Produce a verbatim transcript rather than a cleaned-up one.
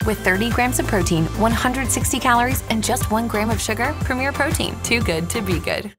With thirty grams of protein, one hundred sixty calories, and just one gram of sugar, Premier Protein. Too good to be good.